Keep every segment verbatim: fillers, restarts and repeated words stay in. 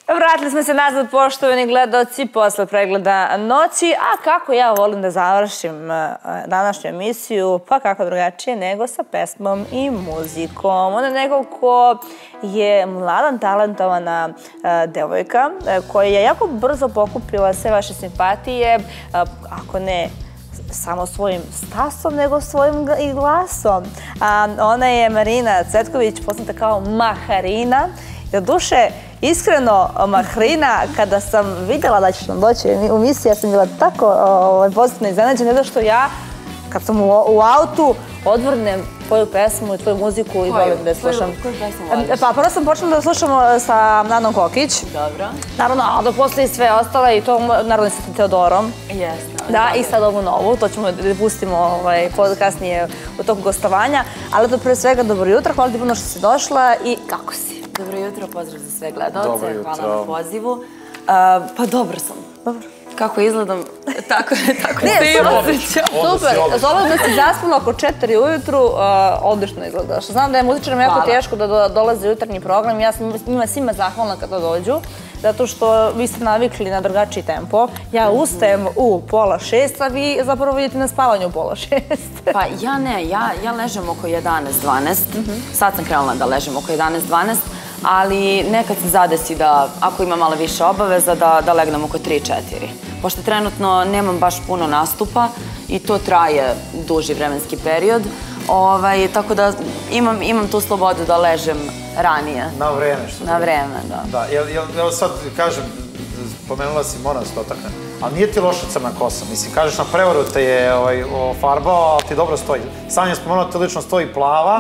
Vratili smo se nazad, poštovani gledaoci, posle pregleda noći. A kako ja volim da završim današnju emisiju, pa kako drugačije nego sa pesmom i muzikom. Ona je neko ko je mladan, talentovana devojka, koja je jako brzo pokupila sve vaše simpatije, ako ne samo svojim stasom, nego svojim i glasom. Ona je Marina Cvetković, poznata kao Maharina. Do duše, iskreno, Mahrina, kada sam vidjela da ćeš nam doći u emisiju, ja sam bila tako pozitivno iznenađena, zato što ja, kad sam u autu, odvrnem tvoju pesmu i tvoju muziku i volim da je slušam. Koju pesmu voliš? Pa prvo sam počela da slušam sa Nadom Kokić. Dobro. Naravno, a dok posle i sve ostale, i to naravno sa Teodorom. Jeste. Da, i sad ovu novu, to ćemo da pustimo kasnije u toku gostovanja. Ali to pre svega, dobro jutro, hvala ti puno što si došla i kako si? Dobro jutro, pozdrav za sve gledalce, hvala na pozivu. Pa dobro sam. Dobro. Kako izgledam, tako se i osjećam. Super, zove da si zaspala oko četiri ujutru, odlično izgledaš. Znam da je muzičarima jako teško da dolaze u jutarnji program, ja sam njima svima zahvalna kada dođu, zato što vi ste navikli na drugačiji tempo. Ja ustajem u pola šest, a vi zapravo vidite na spavanju u pola šest. Pa ja ne, ja ležem oko jedanaest dvanaest, sad sam krenula da ležem oko jedanaest dvanaest, ali nekad se zadesi da, ako ima malo više obaveza, da legnem oko tri četiri. Pošto trenutno nemam baš puno nastupa i to traje duži vremenski period, tako da imam tu slobodu da ležem ranije. Na vreme, što? Na vreme, da. Da, evo sad kažem, pomenula si, moram se dotaknem, ali nije ti loša crna kosa, mislim, kažeš na prevaru te je farbao, ali ti dobro stoji. Sanja je spomenula ti lično stoji plava,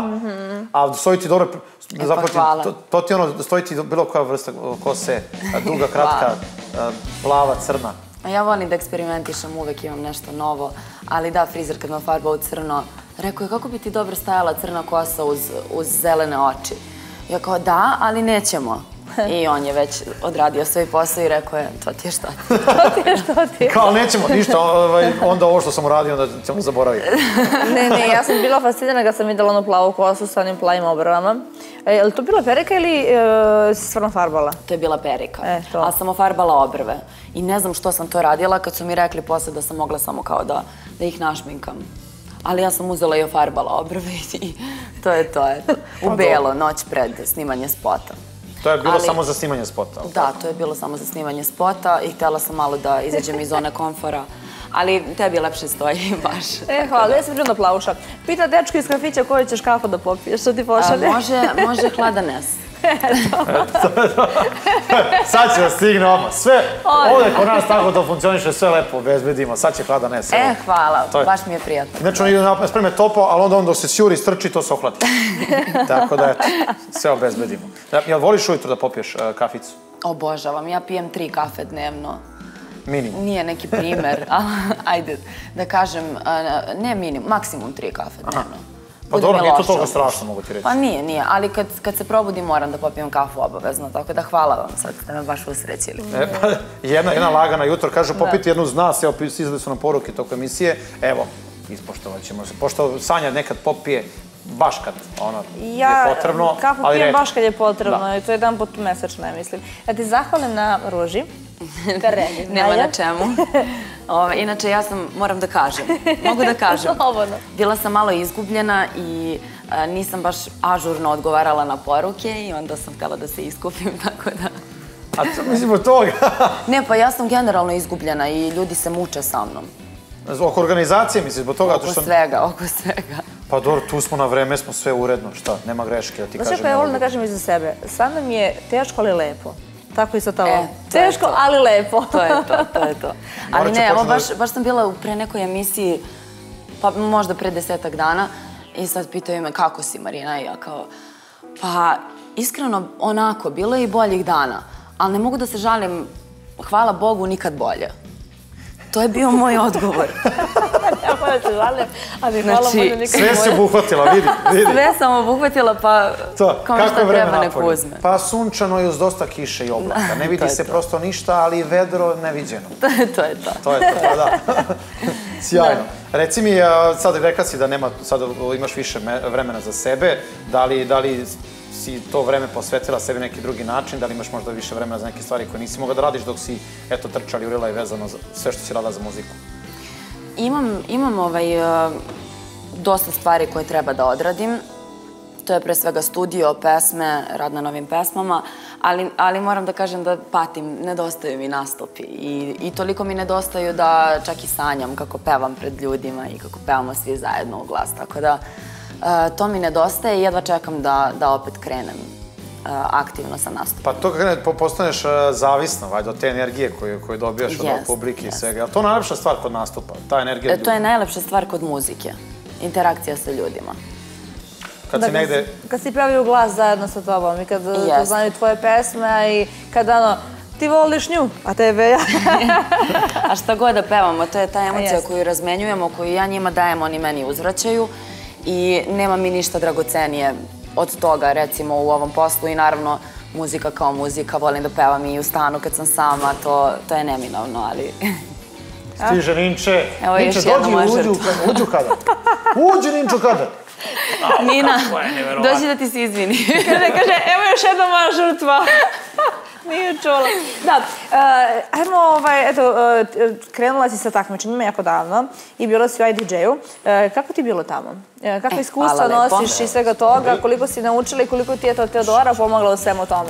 a stoji ti dobro... E pa hvala. To ti ono, stoji ti bilo koja vrsta kose, duga, kratka, plava, crna. Ja volim da eksperimentišem, uvek imam nešto novo, ali da, frizer kad me farba u crno, rekao je kako bi ti dobro stajala crna kosa uz zelene oči. Ja kao da, ali nećemo. I on je već odradio svoj posao i rekao je, to ti je šta ti. To ti je šta ti. Kao nećemo ništa, onda ovo što sam uradio, onda ćemo zaboraviti. Ne, ne, ja sam bila fascinirana kad sam videla onu plavu kosu sa onim plavim obrvama. Je li to bila perika ili si stvarno farbala? To je bila perika, ali sam ofarbala obrve. I ne znam što sam to radila kad su mi rekli posle da sam mogla samo kao da ih našminkam. Ali ja sam uzela i ofarbala obrve i to je to, eto. U belo, noć pred snimanje spota. To je bilo samo za snimanje spota? Da, to je bilo samo za snimanje spota i htjela sam malo da izađem iz zone komfora. Ali tebi lepše stoji baš. E, hvala, ja sam žena plavuša. Pita dečko iz kafića koju ćeš kafu da popiješ, što ti pošalje? Može hladanes. Sad će da stigne odmah. Sve, ovdje kod nas tako da funkcioniše, sve lepo obezbedimo. Sad će hladanes. E, hvala, baš mi je prijatno. Znači, on ide napred, spreme topo, ali onda on dok se sjuri, strči, to se ohladi. Tako da, eto, sve obezbedimo. Jel voliš ujutro da popiješ kaficu? Obožavam, ja pijem tri kafe dnevno. Minimum? Nije neki primer, ali ajde da kažem, ne minimum, maksimum tri kafe dnevno. Pa dobro, nije to toliko strašno, mogu ti reći. Pa nije, nije, ali kad se probudim moram da popijem kafu obavezno, tako da hvala vam sad, da me baš usrećili. Jedna lagana jutro, kažu popiti jednu znas, evo izgledali su nam poruke toko emisije, evo, ispoštovat ćemo se, pošto Sanja nekad popije baš kad je potrebno, Ja kafu pijem baš kad je potrebno i to je jedan put mesečno, ne mislim. Ja ti zahvalim na ruži. Nema na čemu. Inače, ja sam, moram da kažem, mogu da kažem, bila sam malo izgubljena i nisam baš ažurno odgovarala na poruke i onda sam htjela da se iskupim, tako da... A to mislim od toga? Ne, pa ja sam generalno izgubljena i ljudi se muče sa mnom. Oko organizacije misliš, zbog toga? Oko svega, oko svega. Pa dobro, tu smo na vreme, smo sve uredno, šta, nema greške, da ti kažem. Znaš što ja volim da kažem i za sebe, sad nam je teško ali lepo. Tako i sa tobom. Teško, ali lepo. To je to, to je to. Ali ne, evo, baš sam bila pre nekoj emisiji, pa možda pre desetak dana, i sad pitaju me kako si, Marina, i ja kao, pa iskreno onako, bilo je i boljih dana, ali ne mogu da se žalim, hvala Bogu, nikad bolje. To je bio moj odgovor. Ja moram da se žalim, ali hvala Bogu, nikad bolje. Sve si obuhvatila, vidi, vidi. Sve sam obuhvatila, pa kome šta treba nek uzme. Pa sunčano i uz dosta kiše i oblaka. Ne vidi se prosto ništa, ali vedro neviđeno. To je to. To je to, pa da. Sjajno. Reci mi, sad rekla si da nema, sad imaš više vremena za sebe, da li si to vreme posvetila sebi neki drugi način, da li imaš možda više vremena za neke stvari koje nisi mogla da radiš dok si, eto, trčala, jurila i vezano za sve što si radila za muziku? Imam, imam ovaj, dosta stvari koje treba da odradim. To je pre svega studio, pesme, rad na novim pesmama, ali, ali moram da kažem da patim, nedostaju mi nastupi i, i toliko mi nedostaju da čak i sanjam kako pevam pred ljudima i kako pevamo svi zajedno u glas, tako da uh, to mi nedostaje i jedva čekam da, da opet krenem uh, aktivno sa nastupom. Pa to kako postaneš uh, zavisna, valjda, od te energije koju, koju dobijaš od Jest, publike i jest. svega. Je li to najlepša stvar kod nastupa, ta energija E, ljudi? to je najlepša stvar kod muzike, interakcija sa ljudima. Kad si negde... Kad si pravio glas zajedno sa tobom i kad Jeste. znaju tvoje pesme i kad ono, ti voliš nju, a tebe ja. A šta god da pevamo, to je ta emocija Jeste. koju razmenjujemo, koju ja njima dajem, oni meni uzvraćaju i nema mi ništa dragocenije od toga, recimo, u ovom poslu i naravno muzika kao muzika, volim da pevam i u stanu kad sam sama, to, to je neminovno, ali... Stiže Ninče. Evo još Ninče, jedna dođi, moja uđi, žrtva. uđi u kadar. Uđi, Ninče, u kadar. Nina, kako je neverovatno. dođi da ti se izvini. Kaže, kaže, evo još jedna moja žrtva. Nije čula. Da, uh, ajmo, ovaj, eto, uh, krenula si sa takmičenjima jako davno i bila si u I D J-u. Uh, kako ti je bilo tamo? Uh, kako E, iskustva hvala lepo. nosiš i svega toga? Koliko si naučila i koliko ti je to Teodora pomogla u svemu tome?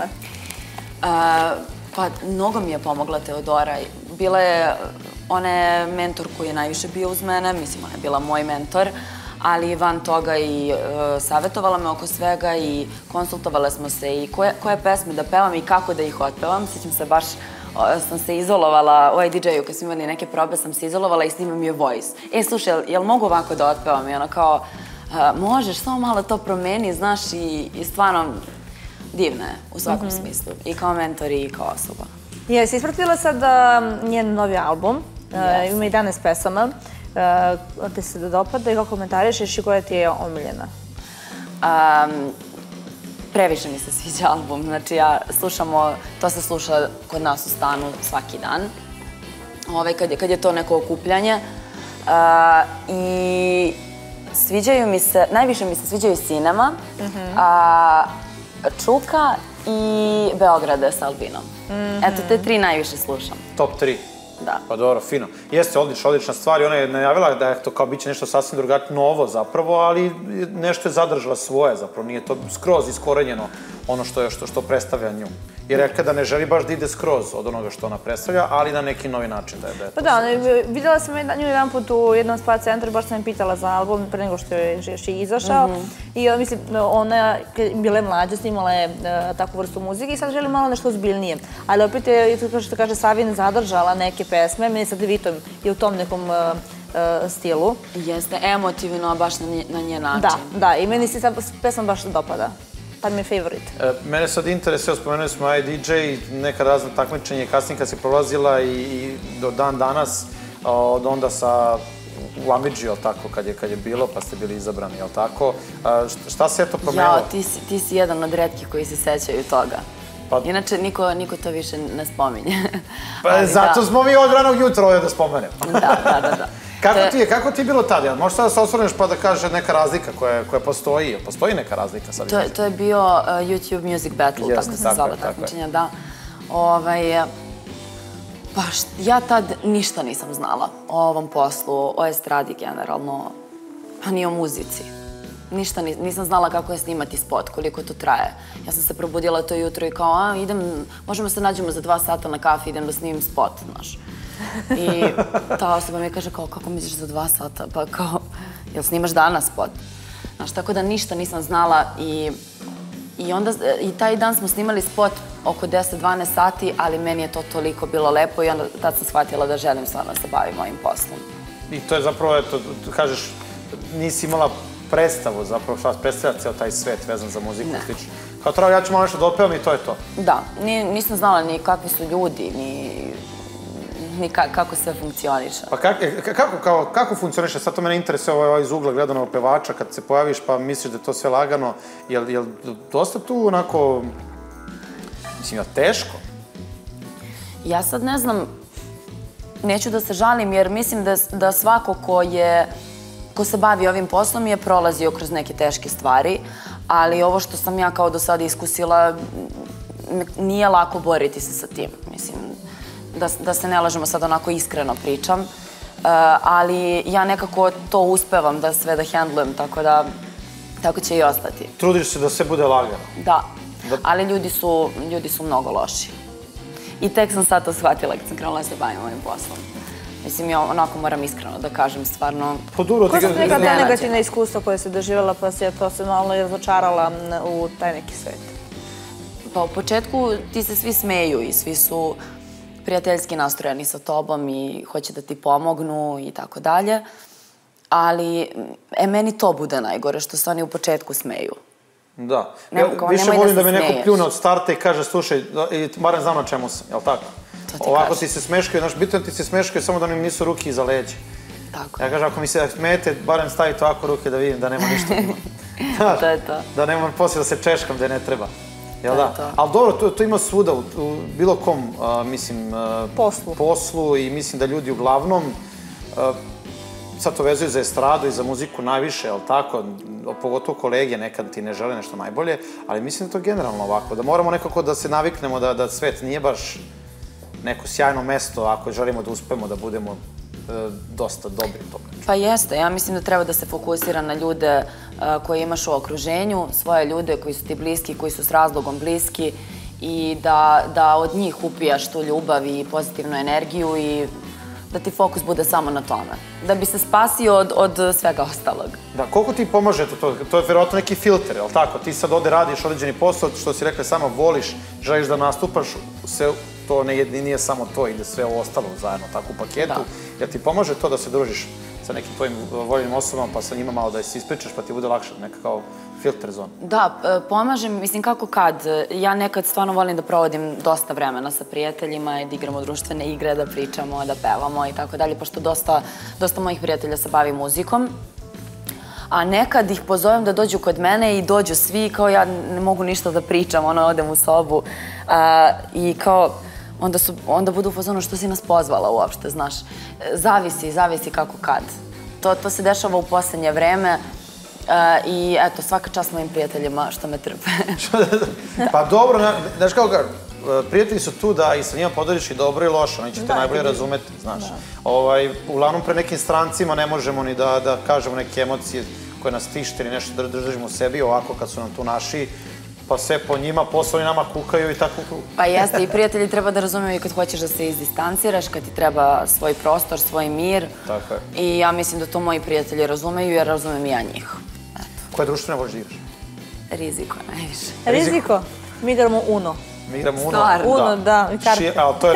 A, pa, mnogo mi je pomogla Teodora. Bila je, ona je mentor koji je najviše bio uz mene, mislim, ona je bila moj mentor, ali van toga i e, savjetovala me oko svega i konsultovale smo se i koje, koje pesme da pevam i kako da ih otpevam. Sjećam se baš, o, sam se izolovala u I D J-u kad smo imali neke probe, sam se izolovala i snimam je voice. E, slušaj, jel, jel mogu ovako da otpevam? I ona kao, a, možeš, samo malo to promeni, znaš, i, i stvarno divna je u svakom Mhm. smislu. I kao mentor i kao osoba. Jesi ispratila sad uh, njen novi album, uh, Yes. ima jedanaest pesama, uh, te se da dopada i kako komentarišeš i koja ti je omiljena? Um, previše mi se sviđa album, znači ja slušamo, to se sluša kod nas u stanu svaki dan, Ove, kad, je, kad je to neko okupljanje uh, i sviđaju mi se, najviše mi se sviđaju Cinema, a, Čuka i Beograde s Albinom. Eto, te tri najviše slušam. Top tri. Da. Pa dobro, fino. Jeste, odlična, odlična stvar i ona je najavila da je to kao biće nešto sasvim drugačije, novo zapravo, ali nešto je zadržala svoje zapravo, nije to skroz iskorenjeno ono što, je, što, što predstavlja nju. I rekla da ne želi baš da ide skroz od onoga što ona predstavlja, ali na neki novi način da je, da je to. Pa da, vidjela sam nju jedan put u jednom spa centru, baš sam je pitala za album pre nego što je još i izašao. I mislim, ona bila je mlađa, snimala je takvu vrstu muzike i sad želi malo nešto ozbiljnije. Ali opet je, što kaže Savin, zadržala neke pesme, meni sa Devitom je u tom nekom stilu. Jeste emotivno, baš na, nje, na njen način. Da, da, i meni se ta pesma baš dopada. Pa mi je favorit. E, mene sad interesuje, spomenuli smo I D J, neka razna takmičenja i kasnije kad si prolazila i, i do dan danas, od onda sa u Amidži, jel tako, kad je, kad je bilo, pa ste bili izabrani, jel tako? A, šta se je to promenilo? Ja, ti si, ti si jedan od retkih koji se sećaju toga. Pa- Inače, niko, niko to više ne spominje. Pa Ali zato da. smo mi od ranog jutra ovdje da spomenemo. Da, da, da. da. Kako To ti je, kako ti je bilo tada? Možeš sada da se osvrneš pa da kaže neka razlika koja, koja postoji? Jel postoji neka razlika sad? To, je- to je bio uh, YouTube Music Battle, Jeste, tako se tako zvala je, tako je. takmičenja, da. Ovaj, pa št- ja tad ništa nisam znala o ovom poslu, o estradi generalno, pa ni o muzici. Ništa nis, nisam znala kako je snimati spot, koliko to traje. Ja sam se probudila to jutro i kao, a, idem, možemo se nađemo za dva sata na kafi, idem da snimim spot, znaš. I ta osoba mi kaže kao, kako misliš za dva sata? Pa kao, jel snimaš danas spot? Znaš, tako da ništa nisam znala i, i onda, i taj dan smo snimali spot oko deset do dvanaest sati, ali meni je to toliko bilo lepo i onda tad sam shvatila da želim stvarno da se bavim ovim poslom. I to je zapravo, eto, kažeš, nisi imala predstavu zapravo šta predstavlja cijel taj svet vezan za muziku i slično. Kao treba, ja ću malo nešto da otpevam i to je to. Da, ni, nisam znala ni kakvi su ljudi, ni, ni ka, kako sve funkcioniše. Pa kak, kako, kao, kako funkcioniše? Sad to mene interesuje ovaj, ovaj iz ugla gledanog pevača, kad se pojaviš pa misliš da je to sve lagano. Jel, jel dosta tu onako, mislim, jel teško? Ja sad ne znam, neću da se žalim jer mislim da, da svako ko je ko se bavi ovim poslom je prolazio kroz neke teške stvari, ali ovo što sam ja kao do sada iskusila, nije lako boriti se sa tim. Mislim, da se ne lažemo, sad onako iskreno pričam, ali ja nekako to uspevam da sve da hendlujem, tako da tako će i ostati. Trudiš se da sve bude lagano? Da, ali ljudi su, ljudi su mnogo loši. I tek sam sad to shvatila kad sam krenula da se bavim ovim poslom. Mislim, ja onako moram iskreno da kažem, stvarno... Koja su neka ta negativna iskustva koje si doživjela pa si je to se malo razočarala u taj neki svet? Pa u početku ti se svi smeju i svi su prijateljski nastrojeni sa tobom i hoće da ti pomognu i tako dalje. Ali, e, meni to bude najgore, što se oni u početku smeju. Da. Više volim da me neko pljune od starta i kaže, slušaj, barem znam na čemu sam, jel tako? Ovako ti se smeškaju, znaš, bitno ti se smeškaju samo da im nisu ruke iza leđa. Tako. Ja kažem, ako mi se smete, barem stavite ovako ruke da vidim da nema ništa. To je to. Da nemam poslije da se češkam gde ne treba. Jel da? Ali dobro, to ima svuda, u bilo kom, mislim, poslu i mislim da ljudi uglavnom sad to vezuju za estradu i za muziku najviše, jel tako? Pogotovo kolege nekad ti ne žele nešto najbolje, ali mislim da to generalno ovako, da moramo nekako da se naviknemo da svet nije baš neko sjajno mesto ako želimo da uspemo da budemo dosta dobri u tome. Pa jeste, ja mislim da treba da se fokusira na ljude koje imaš u okruženju, svoje ljude koji su ti bliski, koji su s razlogom bliski i da od njih upijaš tu ljubav i pozitivnu energiju i da ti fokus bude samo na tome. Da bi se spasio od svega ostalog. Da, koliko ti pomaže to? To je vjerojatno neki filter, jel' tako? Ti sad ovde radiš određeni posao, što si rekla, samo voliš, želiš da nastupaš, to nije samo to, ide sve ovo ostalo zajedno, tako u paketu. Jer ti pomaže to da se družiš sa nekim tvojim voljenim osobama, pa sa njima malo da se ispričaš, pa ti bude lakše, neka kao filter zona. Da, pomaže mi, mislim, kako kad. Ja nekad stvarno volim da provodim dosta vremena sa prijateljima i da igramo društvene igre, da pričamo, da pevamo i tako dalje, pošto dosta mojih prijatelja se bavi muzikom. A nekad ih pozovem da dođu kod mene i dođu svi, kao ja ne mogu ništa da pričam, ono, odem u sobu i kao... onda budu u fazonu što si nas pozvala uopšte, znaš. Zavisi, zavisi kako kad. To se dešava u poslednje vreme i eto, svaka čast mojim prijateljima što me trpe. Pa dobro, znaš kako kažem, prijatelji su tu da i sa njima podeliš i dobro i loše, oni će te najbolje razumeti, znaš. Uglavnom, pre nekim strancima ne možemo ni da kažemo neke emocije koje nas tište ili nešto da držimo u sebi, ovako kad su nam tu naši, pa sve po njima, posle oni nama kukaju i tako krug. Pa jeste, i prijatelji treba da razumiju i kad hoćeš da se izdistanciraš, kad ti treba svoj prostor, svoj mir. Tako je. I ja mislim da to moji prijatelji razumeju, jer razumem i ja njih. Koje društvene voliš da igraš? Riziko najviše. Riziko? Mi igramo Uno. Mi igramo Uno? Stvarno? Uno, da, i karte.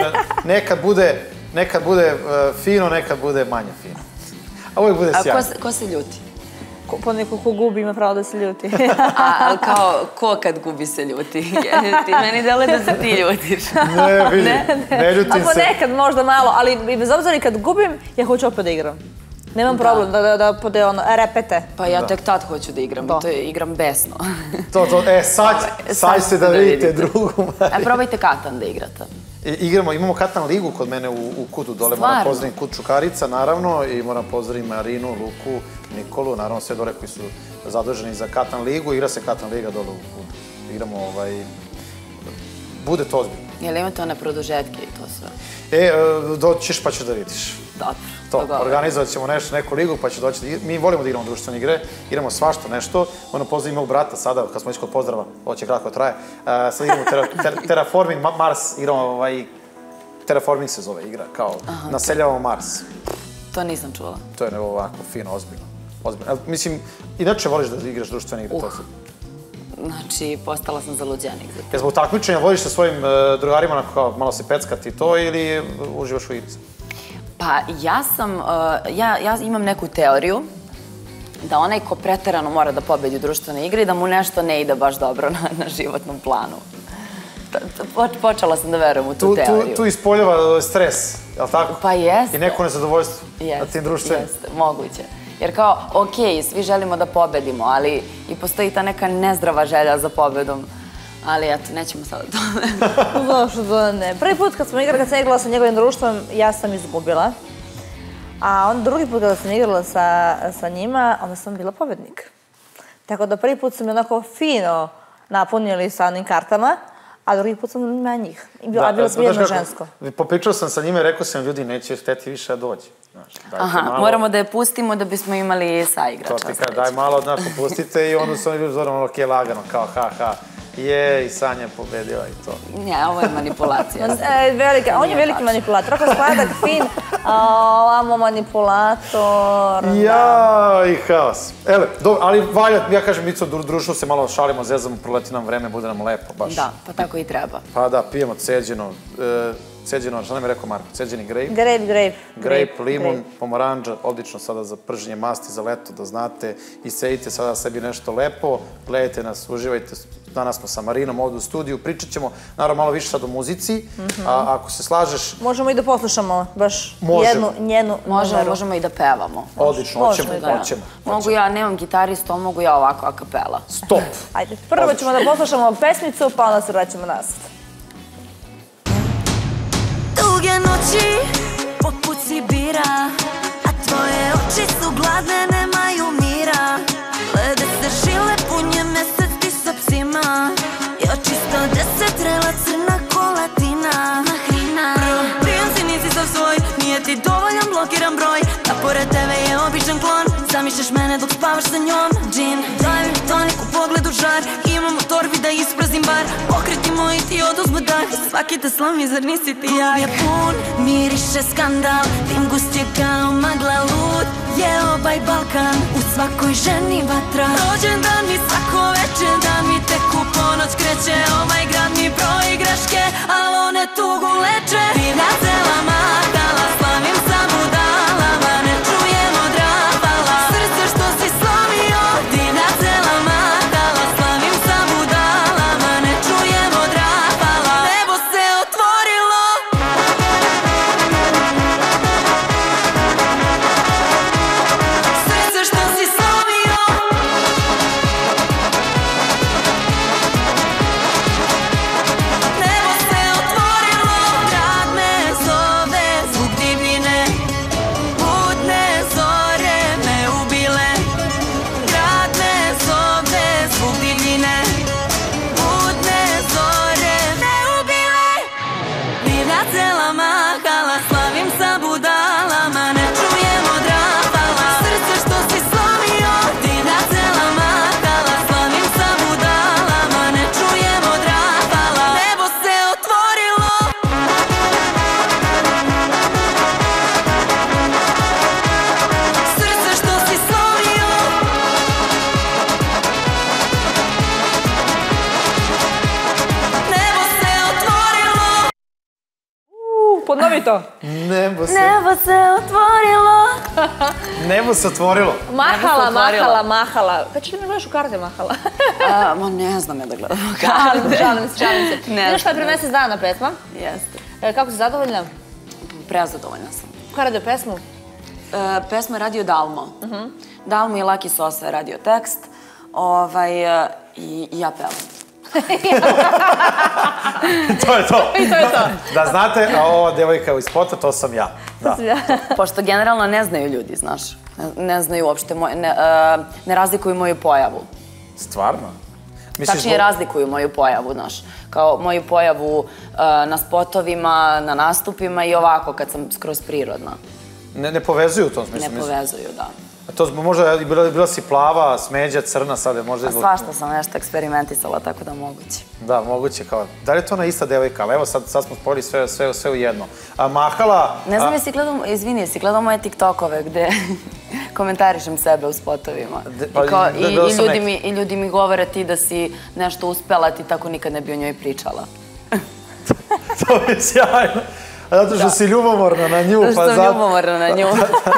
Nekad bude fino, nekad bude manje fino. A uvijek bude sjajno. A ko se ljuti? Pa neko ko gubi ima pravo da se ljuti. Ali kao, ko kad gubi se ljuti? Ti meni dele da se ti ljutiš. Ne, vidi, ne ljutim se. A ponekad možda malo, ali bez obzira kad gubim, ja hoću opet da igram. Nemam problem da pode ono, repete. Pa ja tek tad hoću da igram, to je igram besno. To, to, e, sad se da vidite drugu. E, probajte Katan da igrate. Igramo, imamo Katan ligu kod mene u kutu dole, moram pozdravim kut Čukarica, naravno, i moram pozdravim Marinu, Luku, Nikolu, naravno sve dole koji su zaduženi za Katan ligu, igra se Katan liga dole u kutu. Igramo, ovaj, bude to ozbiljno. Jel imate one produžetke i to sve? E, doćiš pa ćeš da vidiš. Dobro. To, organizovat ćemo nešto, neku ligu pa će doći, mi volimo da igramo društvene igre, igramo svašta nešto, moram pozdravim mog brata sada, kad smo ići kod pozdrava, ovo će kratko traje, sad igramo Terraforming Mars, igramo ovaj, Terraforming se zove igra, kao naseljavamo Mars. To nisam čula. To je ovako fino, ozbiljno, ozbiljno. Mislim, inače voliš da igraš društvene igre, to su? Znači, postala sam zaluđenik za to. Je zbog takmičenja voliš sa svojim drugarima malo se peckati to ili uživaš u igri? Pa ja sam, ja imam neku teoriju da onaj ko preterano mora da pobedi u društvene igre i da mu nešto ne ide baš dobro na životnom planu. Počela sam da verujem u tu teoriju. Tu ispoljava stres, je li tako? Pa jeste. I neko nezadovoljstvo na tim društvenim. Jeste, moguće. Jer kao, okej, svi želimo da pobedimo, ali i postoji ta neka nezdrava želja za pobedom. Ali eto, nećemo sad o tome. Zašto da ne. Prvi put kad sam igrala, kad sam igrala sa njegovim društvom, ja sam izgubila. A onda drugi put kada sam igrala sa njima, onda sam bila pobednik. Tako da prvi put su mi onako fino napunili sa onim kartama, a drugi put sam ima njih. A bilo je jedno žensko. Popričao sam sa njima i rekao sam, ljudi, neće hteti više da dođe. Aha, moramo da je pustimo da bismo imali saigrača. To ti kada, daj malo, znaš, popustite i onda su oni bili zorno malo kje lagano, kao ha, ha. Je, i Sanja je pobedila i to. Ne, ovo je manipulacija. On je veliki manipulator. Ako sladak, fin, ovamo manipulator. Ja, i haos. Ele, dobro, ali valja, ja kažem, mi društvo se malo šalimo, zezamo, proleti nam vreme, bude nam lepo, baš. Da, pa tako i treba. Pa da, pijemo ceđeno, ceđeno, šta nam je rekao Marko, ceđeni grape? Grape, grape. Grape, limun, pomoranđa, odlično sada za prženje masti, za leto, da znate. Iscedite sada sebi nešto lepo, gledajte nas, uživajte. Danas smo sa Marinom ovdje u studiju, pričat ćemo naravno malo više sad o muzici, a ako se slažeš... Možemo i da poslušamo baš jednu njenu numeru. Možemo i da pevamo. Odlično, hoćemo, hoćemo. Mogu ja, nemam gitaristu, mogu ja ovako a kapela. Stop! Ajde, prvo ćemo da poslušamo pesmicu, pa onda se vraćamo nazad. Duge noći, poput Sibira, a tvoje oči su gladne, nemaju mira. Lede se žile, punje mesec ti sa psima. Ja čisto deset, rela crna kolatina. Mahrina, prijem si nisi sav svoj, nije ti dovoljan, blokiram broj. Da pored tebe je običan klon, zamišljaš mene dok spavaš sa njom. Džin, daj mi tonik u pogledu žar, imam u torbi da isprazim bar. Pokreti moji ti oduzmu dah, svaki te slami, zar nisi ti ja? Je pun, miriše skandal, dim gust je kao magla lud. Je ovaj Balkan, u svakoj ženi vatra. Rođendan mi svako večer, da mi tek u ponoć kreće. Ovaj grad mi broji greške, al one tugu leče. Divna cela matala, slavim sa budalama, ne čujem od rafala. Srce što si slavio, divna cela matala, slavim sa budalama, ne čujem od rafala. Nebo se otvorilo. Srce što si slavio. Nebo se otvorilo. Grad me zove, zvuk divljine. Budne zore me ubile. Grad me zove, zvuk divljine. Budne zore me ubile. Divna cela mahala, slavim sa budalama, ne čujem od rafala. Srce što si slavio, divna cela mahala, slavim sa budalama, ne čujem od rafala. Nebo se otvorilo. Srce što si slavio. Nebo se otvorilo. Ponovi to. Nebo se... Nebo se otvorilo. Nebo se otvorilo. Mahala, otvorilo. mahala, mahala. Kad ću ti ne gledaš u karte mahala? A, Ma ne znam ja da gledam Šalim karte. se, šalim se, šalim se. Ne Znaš šta je znam. pre mesec dana pesma? Jeste. E, Kako si zadovoljna? Prezadovoljna sam. Ko je radio pesmu? E, pesma je radio Dalmo. Dalmo i Laki Sosa je radio tekst. Ovaj, e, i, i ja pevam. To je to. I to je to. Da znate, a ova devojka iz spota, to sam ja. Da. Pošto generalno ne znaju ljudi, znaš. Ne, ne znaju uopšte, moj, ne, e, ne razlikuju moju pojavu. Stvarno? Misliš, Tačnije zbog- razlikuju moju pojavu, znaš. Kao moju pojavu e, na spotovima, na nastupima i ovako kad sam skroz prirodna. Ne, ne povezuju u tom Ne smislu. mislim. povezuju, da. A to zbog- možda je bila, bila si plava, smeđa, crna, sad je možda... A zbog- svašta sam nešto eksperimentisala, tako da moguće. Da, moguće kao... Da li je to ona ista devojka? Ali evo sad, sad smo spojili sve, sve, sve u jedno. A Mahala... Ne znam a- jesi gledao, izvini, jesi gledao moje TikTokove gde komentarišem sebe u spotovima. De- pa I, kao, i, gledala i, sam ljudi neki. mi, I ljudi mi govore ti da si nešto uspela, ti tako nikad ne bi o njoj pričala. To je sjajno. A zato što si ljubomorna na nju, Zato pa što sam zato... ljubomorna na nju.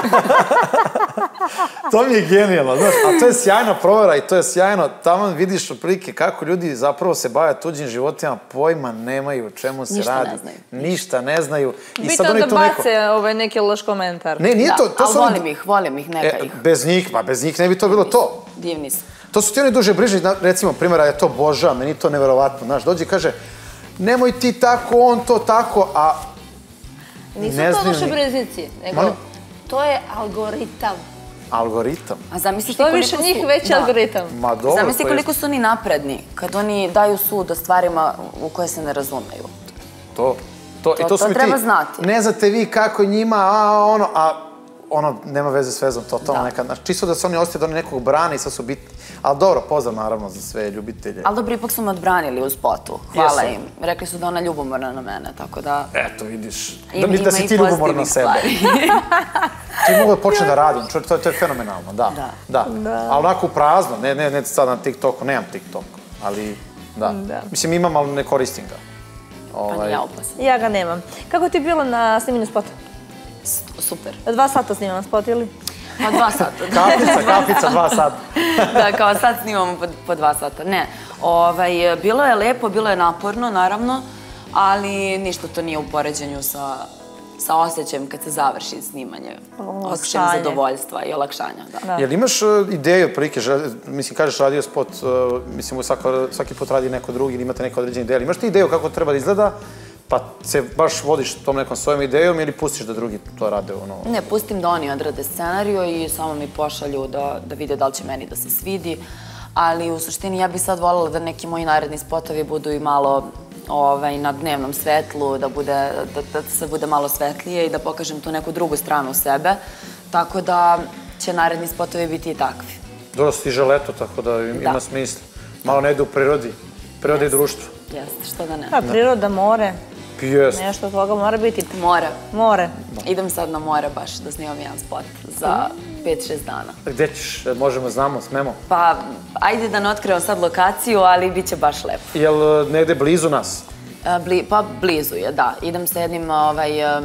To mi je genijalno, znaš, a to je sjajna provera i to je sjajno, tamo vidiš otprilike kako ljudi zapravo se bave tuđim životima, pojma nemaju o čemu se Ništa ne radi. znaju. Ništa ne znaju. I sad Bitno oni da tu neko... bace ovaj neki loš komentar. Ne, nije Da, to, to ali su oni- volim ih, volim ih, neka E, ih. bez njih, pa bez njih ne bi to bilo to. Divni su. To su ti oni duže brižni, na- recimo, primjera je to Boža, meni to neverovatno, znaš, dođe i kaže, nemoj ti tako, on to tako, a Nisu ne to znaju naše ni- breznici, nego Molim? to je algoritam. Algoritam? A zamislite Što koliko više su... njih, veći Da. algoritam. Ma dobro, Zamislite to je- koliko su oni napredni kad oni daju sud o stvarima u koje se ne razumeju. To, to, i To- to su to mi treba ti, znati. ne znate vi kako njima, a ono, a ono, nema veze s vezom, totalno neka, znači, čisto da se oni ostaju da oni nekog brane i sad su bitni. Ali dobro, pozdrav naravno za sve ljubitelje. Ali dobro, ipak su me odbranili u spotu. Hvala Jesu. im. Rekli su da ona ljubomorna na mene, tako da... Eto, vidiš, Ima- da, da ima si i ti ljubomorna na pozitivnih sebe. stvari. Ti mogu da počne da radim, čovječ, to, je- to je fenomenalno, da. Da. Da. Ali onako u prazno, ne, ne, ne sad na TikToku, nemam TikTok, ali da. Mislim, imam, ali ne koristim ga. Pa ni ja opasno. Ja ga nemam. Kako ti je bilo na snimanju spota? Super. Dva sata snimam spot ili? Pa dva sata. Kapica, kapica, dva sata. Da, kao sad snimamo po, po dva sata. Ne, ovaj, bilo je lepo, bilo je naporno, naravno, ali ništa to nije u poređenju sa, sa osjećajem kad se završi snimanje. Osjećajem Olakšanje. zadovoljstva i olakšanja, da. Jel imaš uh, ideju, otprilike, žel- mislim, kažeš radio spot, uh, mislim, svaka, svaki put radi neko drugi ili imate neke određene ideje, ali imaš ti ideju kako treba da izgleda, pa se baš vodiš tom nekom svojom idejom ili pustiš da drugi to rade, ono... Ne, pustim da oni odrade scenariju i samo mi pošalju da, da vide da li će meni da se svidi, ali u suštini ja bih sad voljela da neki moji naredni spotovi budu i malo ovaj, na dnevnom svetlu, da, bude, da, da se bude malo svetlije i da pokažem tu neku drugu stranu sebe, tako da će naredni spotovi biti i takvi. Dobro, stiže leto, tako da im- ima Da. smisla. Malo ne ide u prirodi, priroda i društvo. Jeste, što da ne. Pa, priroda, more, Jest. nešto od toga mora biti. More. More. Idem sad na more baš da snimam jedan spot za pet šest dana. Gde ćeš? Možemo, znamo, smemo. Pa, ajde da ne otkrivamo sad lokaciju, ali bit će baš lepo. Jel uh, negde blizu nas? E, Bli, pa blizu je, da. Idem sa jednim, ovaj, e,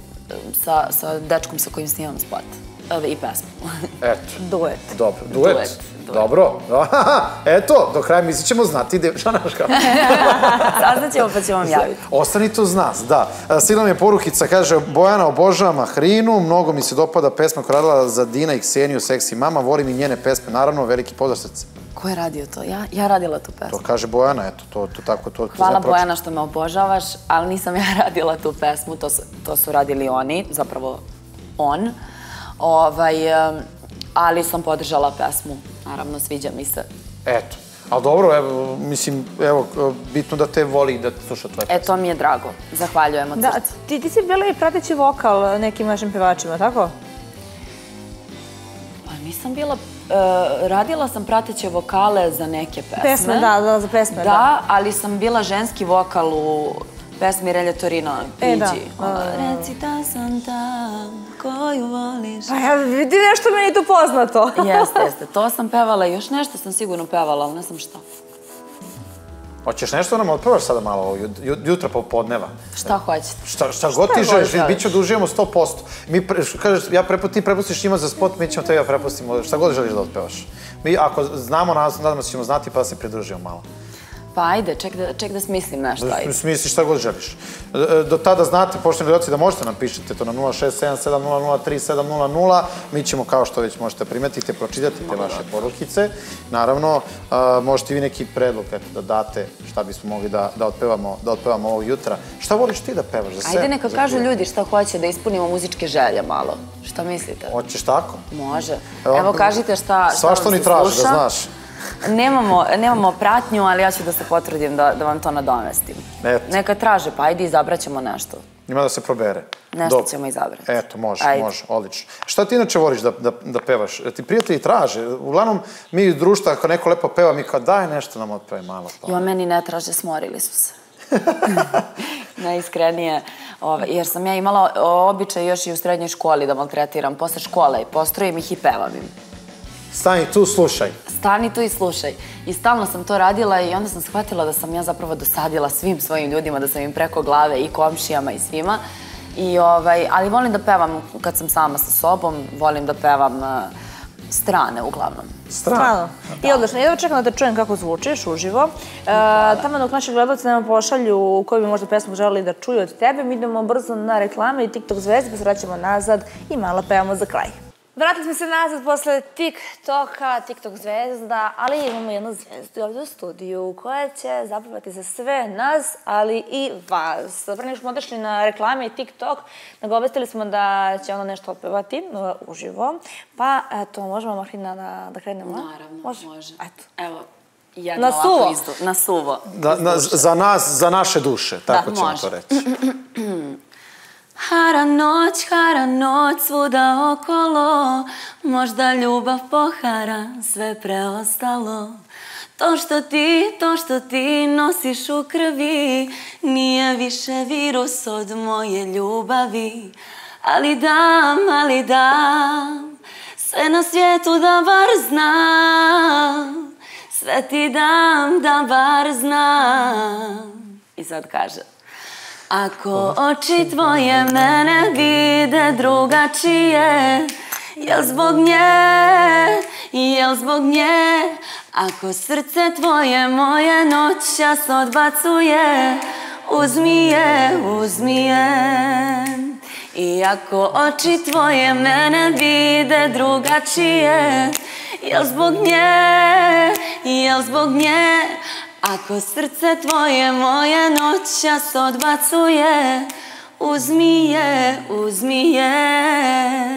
sa, sa dečkom sa kojim snimam spot. E, I pesmu. Eto. Duet. Dobro, duet. Duet, duet. Dobro. Eto, do kraja misli ćemo znati gde, šta naš kao. Saznaćemo pa ćemo vam javiti. Ostanite uz nas, da. Stigla mi je porukica, kaže, Bojana, obožavam Ahrinu, mnogo mi se dopada pesma koja radila za Dina i Kseniju, Seksi mama, volim i njene pesme, naravno, veliki pozdrav srce. Ko je radio to? Ja, ja radila tu To pesmu. kaže Bojana, eto, to, to tako, to... to Hvala zapravo- Bojana što me obožavaš, ali nisam ja radila tu pesmu, to su, to su radili oni, zapravo on. Ovaj, em, ali sam podržala pesmu, naravno, sviđa mi se. Eto. Ali dobro, evo, mislim, evo, bitno da te voli i da sluša tvoje E, to mi je drago. Zahvaljujem od Da, srca. ti, ti si bila i prateći vokal nekim našim pevačima, tako? Pa nisam bila... e, radila sam prateće vokale za neke pesme. Pesme, da, da, za pesme, da. Da, ali sam bila ženski vokal u pesmi Relje Torino, E, da. Piđi. Ona, Reci da sam ta koju voliš. Pa ja vidi nešto meni tu poznato. Jeste, jeste. To sam pevala i još nešto sam sigurno pevala, ali ne znam šta. Hoćeš nešto nam otpevaš sada malo ovo, jut- jutra popodneva? Šta hoćete? Šta, šta god ti god želiš, želiš. bit ću da uživamo sto posto. Mi, pre, š- kažeš, ja prepu, ti prepustiš njima za spot, mi ćemo tebi ja prepustimo, šta god želiš da otpevaš. Mi, ako znamo, nas- nadamo se ćemo znati, pa da se pridružimo malo. Pa ajde, ček da, ček da smislim nešto, ajde. Smisliš šta god želiš. E, Do tada znate, poštovani gledalci, da možete nam pišete to na nula šest sedam sedam nula nula tri sedam nula nula. Mi ćemo, kao što već možete primetiti, pročitati te vaše porukice. Naravno, a, možete vi neki predlog eto, da date šta bismo mogli da, da, otpevamo, da otpevamo ovog jutra. Šta voliš ti da pevaš za sve? Ajde neka kažu ljudi šta hoće, da ispunimo muzičke želje malo. Šta mislite? Hoćeš tako? Može. Evo, Evo kažite šta, šta Svašta vam oni se traže, da sluša. znaš. Nemamo, nemamo pratnju, ali ja ću da se potrudim da, da vam to nadomestim. Eto. Neka traže, pa ajde izabrat ćemo nešto. Ima da se probere. Nešto Dobro. ćemo izabrati. Eto, može, Ajde. može, odlično. Šta ti inače voliš da, da, da pevaš? Ti prijatelji traže. Uglavnom, mi iz društva, ako neko lepo peva, mi kao daj nešto nam otpevaj malo. Pa. Jo, meni ne traže, smorili su se. Najiskrenije. Ove, jer sam ja imala običaj još i u srednjoj školi da maltretiram posle škole i postrojim ih i pevam im. Stani tu, slušaj. Stani tu i slušaj. I stalno sam to radila i onda sam shvatila da sam ja zapravo dosadila svim svojim ljudima, da sam im preko glave i komšijama i svima. I, ovaj, ali volim da pevam kad sam sama sa sobom, volim da pevam uh, strane uglavnom. Stvarno. I odlično. Jedva čekam da te čujem kako zvučiš uživo. E, tamo dok naši gledalci nama pošalju koju bi možda pesmu želeli da čuju od tebe, mi idemo brzo na reklame i TikTok zvezde, pa se vraćamo nazad i malo pevamo za kraj. Vratili smo se nazad posle TikToka, TikTok zvezda, ali imamo jednu zvezdu ovdje u studiju koja će zabavati za sve nas, ali i vas. Pre nego smo odešli na reklame i TikTok, nagovestili smo da će ono nešto otpevati uživo, pa eto, možemo Marina da, da krenemo? Naravno, može. može. Eto. Evo, jedna na suvo. Izdu, na suvo. Da, na, za nas, za naše duše, tako da, ćemo može. To reći. Hara noć, hara noć, svuda okolo, možda ljubav pohara sve preostalo. To što ti, to što ti nosiš u krvi, nije više virus od moje ljubavi. Ali dam, ali dam, sve na svijetu da bar znam, sve ti dam da bar znam. I sad kaže. Ako oči tvoje mene vide drugačije, jel zbog nje, jel zbog nje? Ako srce tvoje moje noćas odbacuje, uzmi je, uzmi je. I ako oči tvoje mene vide drugačije, jel zbog nje, jel zbog nje? Ako srce tvoje moje noćas odbacuje, uzmi je, uzmi je.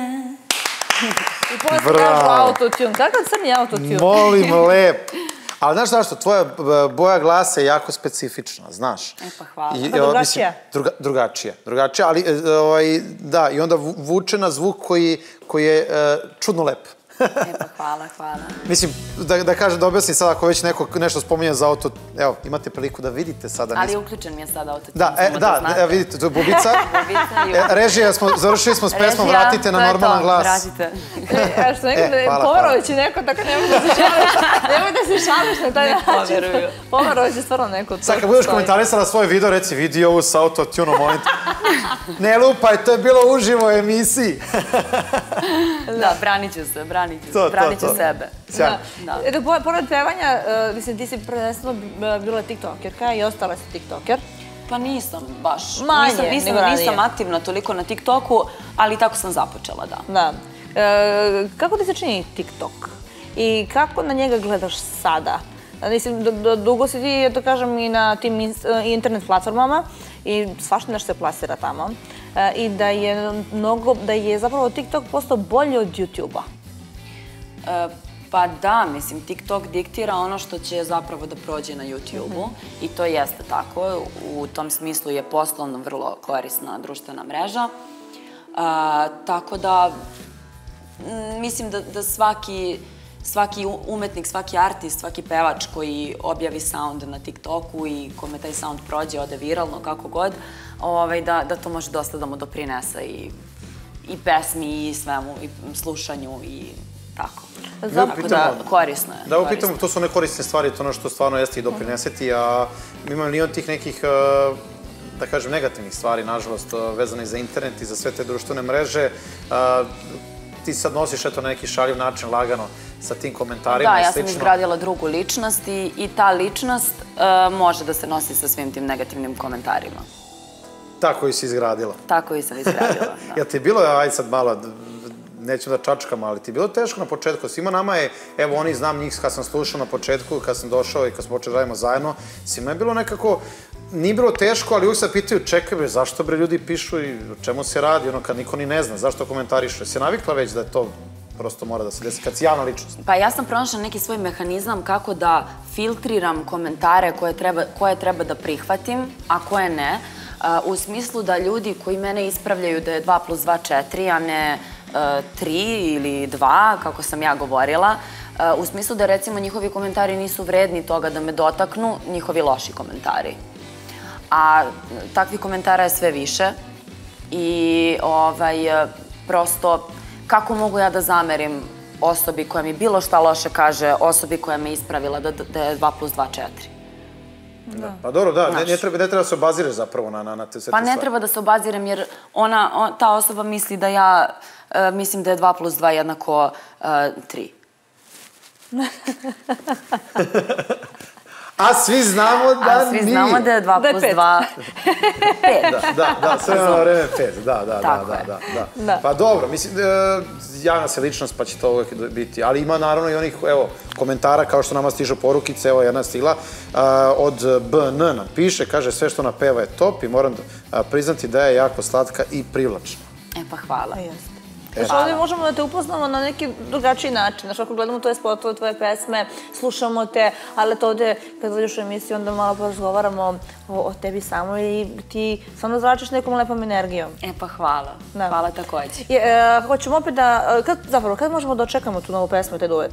I posle kažu autotune. Kakav crni autotune? Molim, lep. Ali znaš zašto? Tvoja boja glasa je jako specifična, znaš. E pa hvala. I, pa drugačija? Druga, drugačija, drugačija, ali ovaj, da, i onda vuče na zvuk koji, koji je uh, čudno lep. E pa hvala, hvala. Mislim, da, da kažem, da objasnim sad, ako već neko nešto spominje za auto, evo, imate priliku da vidite sada. Ali uključen mi je sada auto. Da, e, da, da vidite, to je bubica. Bubica e, režija, smo, završili smo s pesmom, Režija, vratite na normalan glas. Vratite. E, što neko, e, Pomerović i neko, tako nemoj da se šališ, nemoj da se šališ na taj način. Pomerović je stvarno neko. Sad, kad budeš komentarisala svoj video, reci, vidi ovu sa autotunom, molim te. Ne lupaj, to je bilo uživo u emisiji. Da, branit ću se, branit ću se, branit ću sebe. Sjajno. Eto, pored pevanja, mislim, ti si prvenstveno bila tiktokerka i ostala si tiktoker. Pa nisam baš. Manje, nisam, nisam, nego ranije. nisam aktivna toliko na TikToku, ali tako sam započela, da. Da. E, kako ti se čini TikTok? I kako na njega gledaš sada? Mislim, dugo si ti, da kažem, i na tim internet platformama i svašta nešto se plasira tamo. E, I da je mnogo, da je zapravo TikTok postao bolji od YouTube-a. E, Pa da, mislim, TikTok diktira ono što će zapravo da prođe na YouTube-u i to jeste tako. U tom smislu je poslovno vrlo korisna društvena mreža. Tako da, mislim da svaki svaki umetnik, svaki artist, svaki pevač koji objavi sound na TikToku i kome taj sound prođe, ode viralno, kako god, da to može dosta da mu doprinese i pesmi, i svemu, i slušanju, i tako. Tako da, korisno je. Da, upitamo, to su one korisne stvari, to ono što stvarno jeste i doprineseti, a imam li on tih nekih, da kažem, negativnih stvari, nažalost, vezane za internet i za sve te društvene mreže. Ti sad nosiš eto na neki šaljiv način, lagano, sa tim komentarima i slično. Da, ja sam izgradila drugu ličnost i ta ličnost može da se nosi sa svim tim negativnim komentarima. Tako i si izgradila? Tako i sam izgradila, da. Jel ti je bilo, aj sad malo, neću da čačkam, ali ti je bilo teško na početku? Svima nama je, evo oni znam njih kad sam slušao na početku, kad sam došao i kad smo počeli radimo zajedno, svima je bilo nekako, nije bilo teško, ali uvijek se pitaju, čekaj bre, zašto bre ljudi pišu i o čemu se radi, ono kad niko ni ne zna, zašto komentarišu? Si navikla već da je to prosto mora da se desi, kad si javna ličnost? Pa ja sam pronašla neki svoj mehanizam kako da filtriram komentare koje treba da prihvatim, a koje ne, u smislu da ljudi koji mene ispravljaju da je dva plus dva četiri, a ne tri ili dva, kako sam ja govorila, u smislu da recimo njihovi komentari nisu vredni toga da me dotaknu, njihovi loši komentari. A takvih komentara je sve više i prosto kako mogu ja da zamerim osobi koja mi bilo šta loše kaže, osobi koja me ispravila da je dva plus dva četiri. Pa dobro, da, ne treba da se obazireš zapravo na te sve stvari. Pa ne treba da se obazirem jer ta osoba misli da ja mislim da je dva plus dva jednako tri. A svi znamo da A svi nije. znamo da je dva Da je plus pet. dva pet. Da, da, da, sve na vreme pet, da, da, da, Tako da, je. da, da. Da. Pa dobro, mislim, e, javna se ličnost pa će to uvijek biti, ali ima naravno i onih, evo, komentara kao što nama stižu porukice, evo jedna stigla, a, od B N nam piše, kaže sve što napeva je top i moram da, a, priznati da je jako slatka i privlačna. E pa hvala. Jeste. Znači, ovdje možemo da te upoznamo na neki drugačiji način. Znači, ako gledamo tvoje spotove, tvoje pesme, slušamo te, ali to ovdje, kad dođeš u emisiju, onda malo porazgovaramo o, o tebi samo i ti samo zračiš nekom lepom energijom. E pa hvala. Da. Hvala također. I, e, hoćemo opet da, kad, zapravo, kad možemo da očekamo tu novu pesmu i te duet?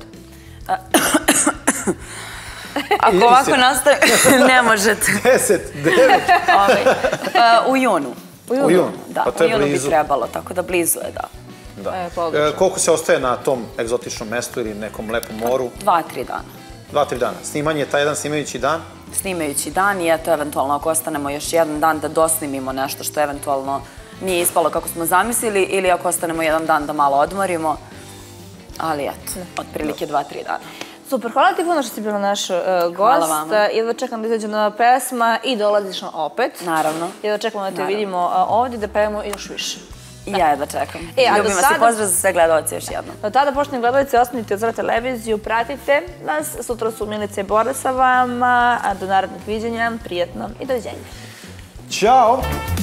Ako ovako nastavi, ne možete. Deset, devet. Ovaj, e, U junu. U junu? Da, Pa to u je junu bi blizu. trebalo, tako da blizu je, da. Da. E, pa odlično. E, koliko se ostaje na tom egzotičnom mestu ili nekom lepom moru? Dva, tri dana. Dva, tri dana. Snimanje je taj jedan snimajući dan? Snimajući dan i eto, eventualno ako ostanemo još jedan dan da dosnimimo nešto što eventualno nije ispalo kako smo zamislili ili ako ostanemo jedan dan da malo odmorimo. Ali eto, otprilike dva, tri dana. Super, hvala ti puno što si bila naš uh, gost. Hvala vama. Jedva čekam da izađe nova pesma i dolaziš nam opet. Naravno. Jedva čekamo da te Naravno. vidimo uh, ovdje, da pevamo još više. I ja jedva čekam. E, a do Ljubim vas i sada- pozdrav za sve gledalce još jednom. Do tada, poštovni gledalci, ostanite uz Zra televiziju, pratite nas. Sutra su Milica i Bora sa vama. A do narednog viđenja, prijatno i doviđenja. Ćao!